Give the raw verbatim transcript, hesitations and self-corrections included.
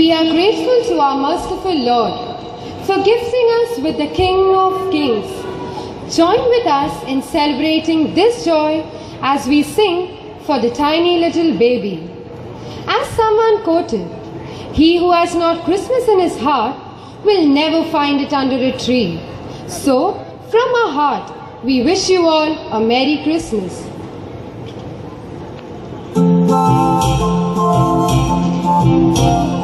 We are grateful to our merciful Lord for gifting us with the King of Kings. Join with us in celebrating this joy as we sing for the tiny little baby. As someone quoted, "He who has not Christmas in his heart will never find it under a tree." So, from our heart, we wish you all a Merry Christmas. Thank you.